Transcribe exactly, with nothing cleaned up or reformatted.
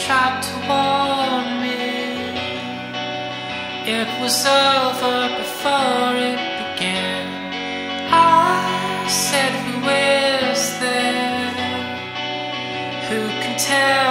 tried to warn me. It was over before it began. I said, who is there who can tell